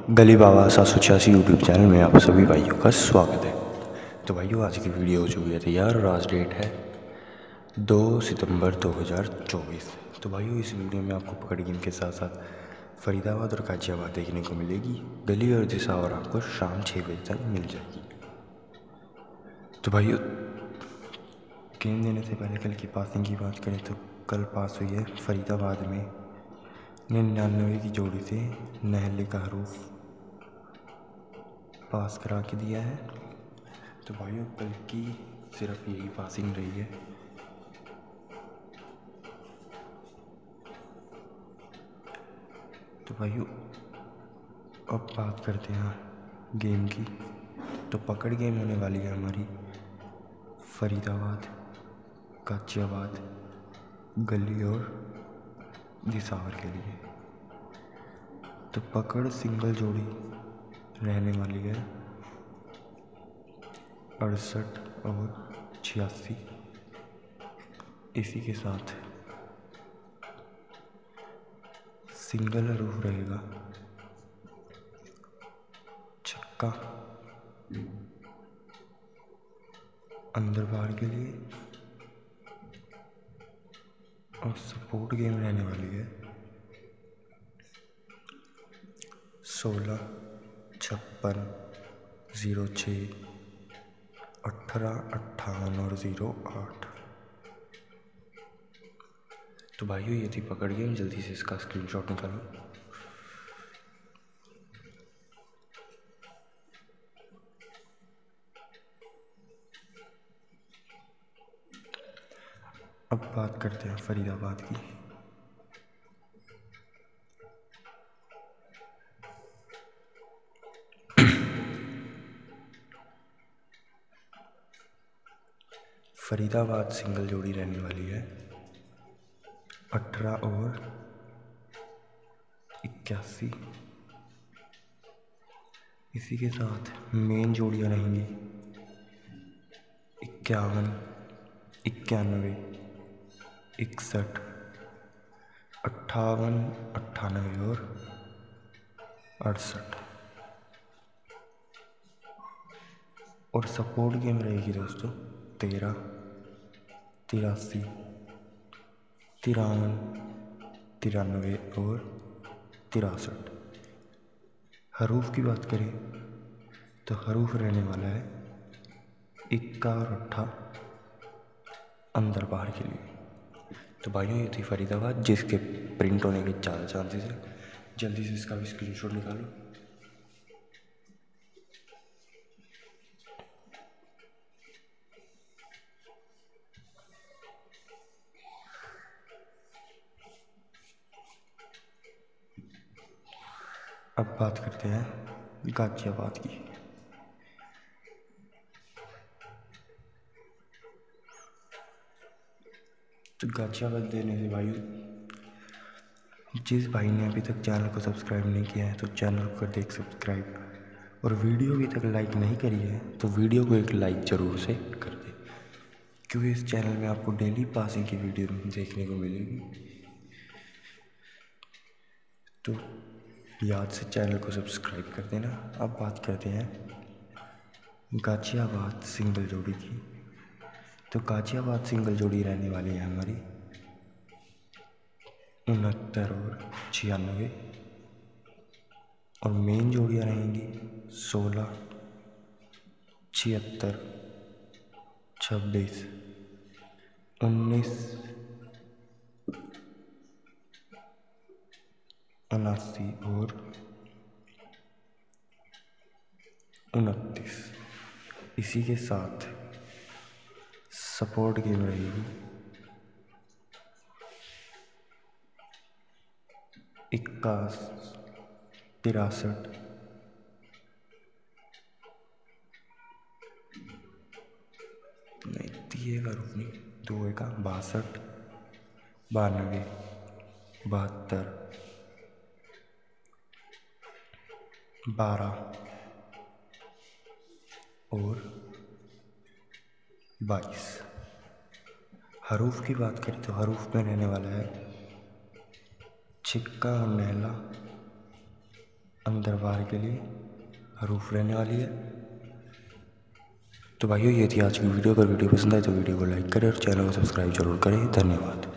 गली बाबा 786 YouTube channel में आप सभी भाइयों का स्वागत है। तो भाइयों आज की वीडियो हो चुकी है तैयार और आज डेट है 2 सितंबर 2024। तो भाइयों इस वीडियो में आपको पकड़ गेम के साथ साथ फरीदाबाद और गाजियाबाद देखने को मिलेगी। गली और दिसावर आपको शाम 6 बजे तक मिल जाएगी। तो भाइयों गेम देने से पहले कल की पासिंग की बात करें तो कल पास हुई है फरीदाबाद में 99 की जोड़ी से नहले का हरूफ पास करा के दिया है। तो भाइयों कल की सिर्फ यही पासिंग रही है। तो भाइयों अब बात करते हैं गेम की। तो पकड़ गेम होने वाली है हमारी फरीदाबाद, गाजियाबाद, गली और दिसावर के लिए। तो पकड़ सिंगल जोड़ी रहने वाली है 68 और 86। इसी के साथ सिंगल हरूफ रहेगा छक्का अंदर बाहर के लिए और सपोर्ट गेम रहने वाली है 16, 56, 06, 18, 58 और 08। तो भाइयों ये थी पकड़ गेम, जल्दी से इसका स्क्रीनशॉट निकालो। अब बात करते हैं फरीदाबाद की। फरीदाबाद सिंगल जोड़ी रहने वाली है 18 और 81। इसी के साथ मेन जोड़ियाँ रहेंगी 51, 91, 61, 58, 98 और 68। और सपोर्ट गेम रहेगी दोस्तों 13, 83, 53, 93 और 63। हरूफ की बात करें तो हरूफ रहने वाला है 1 और 8 अंदर बाहर के लिए। तो भाइयों ये थी फरीदाबाद जिसके प्रिंट होने के ज़्यादा चांसेस है। जल्दी से इसका भी स्क्रीनशॉट निकालो। अब बात करते हैं गाजियाबाद की। तो गाजियाबाद देने से भाई जिस भाई ने अभी तक चैनल को सब्सक्राइब नहीं किया है तो चैनल को कर दे सब्सक्राइब, और वीडियो अभी तक लाइक नहीं करी है तो वीडियो को एक लाइक ज़रूर से कर दे, क्योंकि इस चैनल में आपको डेली पासिंग की वीडियो देखने को मिलेगी। तो याद से चैनल को सब्सक्राइब कर देना। अब बात करते हैं गाजियाबाद सिंगल जोड़ी की। तो गाजियाबाद सिंगल जोड़ी रहने वाली है हमारी 69 और 96। और मेन जोड़ियाँ रहेंगी 16, 76, 26, 19, 79 और 29। इसी के साथ सपोर्ट गेम रहेगी 61, 63, नहीं दिएगा रुकनी 2 का 62, 92, 72, 12 और 22। हरूफ की बात करें तो हरूफ में रहने वाला है छिक्का और नहला अंदर बाहर के लिए रूफ रहने वाली है। तो भाइयों ये थी आज की वीडियो। अगर वीडियो पसंद आए तो वीडियो को लाइक करें और चैनल को सब्सक्राइब जरूर करें। धन्यवाद।